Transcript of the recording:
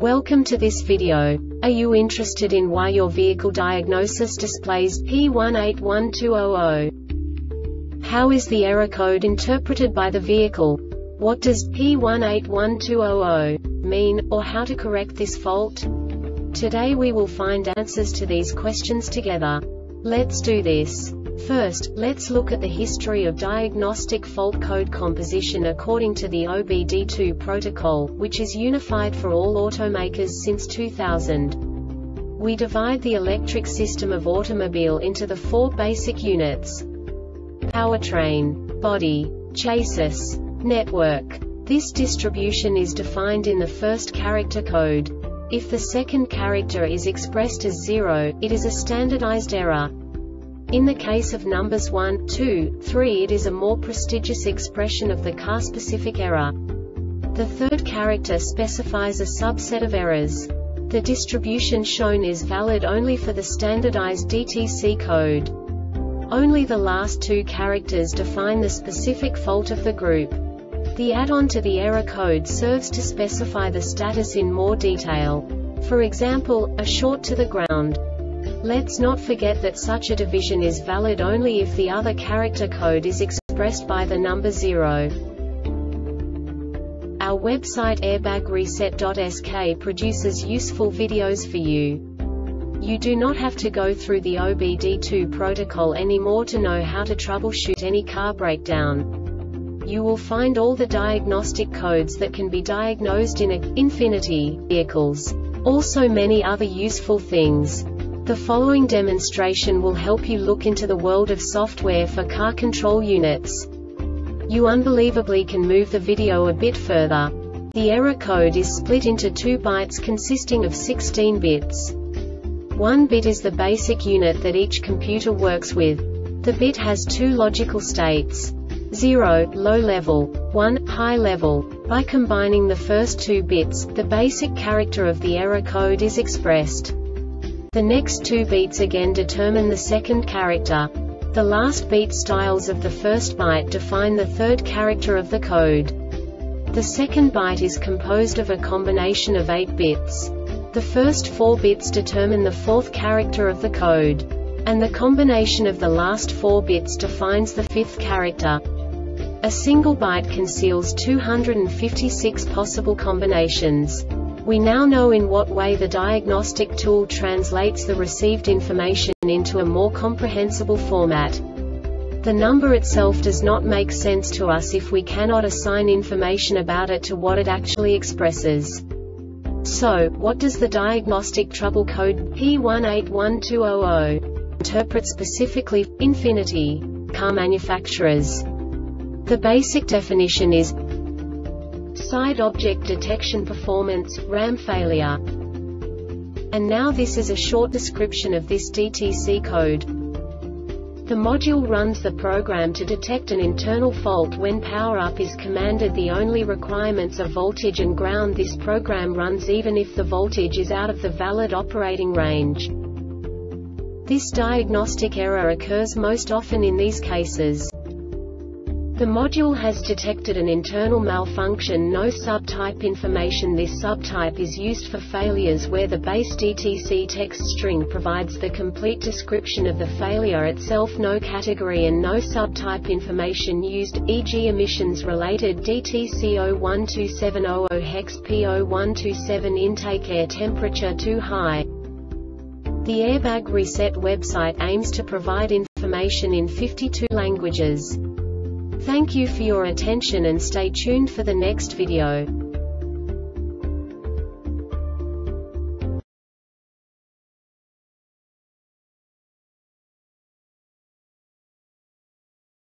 Welcome to this video. Are you interested in why your vehicle diagnosis displays P181200? How is the error code interpreted by the vehicle? What does P181200 mean, or how to correct this fault? Today we will find answers to these questions together. Let's do this. First, let's look at the history of diagnostic fault code composition according to the OBD2 protocol, which is unified for all automakers since 2000. We divide the electric system of automobile into the four basic units: powertrain, body, chassis, network. This distribution is defined in the first character code. If the second character is expressed as 0, it is a standardized error. In the case of numbers 1, 2, 3, it is a more prestigious expression of the car-specific error. The third character specifies a subset of errors. The distribution shown is valid only for the standardized DTC code. Only the last two characters define the specific fault of the group. The add-on to the error code serves to specify the status in more detail. For example, a short to the ground. Let's not forget that such a division is valid only if the other character code is expressed by the number 0. Our website airbagreset.sk produces useful videos for you. You do not have to go through the OBD2 protocol anymore to know how to troubleshoot any car breakdown. You will find all the diagnostic codes that can be diagnosed in Infiniti vehicles. Also many other useful things. The following demonstration will help you look into the world of software for car control units. You unbelievably can move the video a bit further. The error code is split into 2 bytes consisting of 16 bits. 1 bit is the basic unit that each computer works with. The bit has 2 logical states: 0, low level, 1, high level. By combining the first 2 bits, the basic character of the error code is expressed. The next 2 beats again determine the second character. The last beat styles of the first byte define the third character of the code. The second byte is composed of a combination of 8 bits. The first 4 bits determine the fourth character of the code. And the combination of the last 4 bits defines the fifth character. A single byte conceals 256 possible combinations. We now know in what way the diagnostic tool translates the received information into a more comprehensible format. The number itself does not make sense to us if we cannot assign information about it to what it actually expresses. So, what does the diagnostic trouble code P181200 interpret specifically for Infiniti car manufacturers? The basic definition is Side Object Detection Performance, RAM failure. And now this is a short description of this DTC code. The module runs the program to detect an internal fault when power-up is commanded. The only requirements are voltage and ground. This program runs even if the voltage is out of the valid operating range. This diagnostic error occurs most often in these cases. The module has detected an internal malfunction, no subtype information. This subtype is used for failures where the base DTC text string provides the complete description of the failure itself, no category and no subtype information used, e.g. emissions related DTC 01270 hex P0127 intake, air temperature too high. The Airbag Reset website aims to provide information in 52 languages. Thank you for your attention and stay tuned for the next video.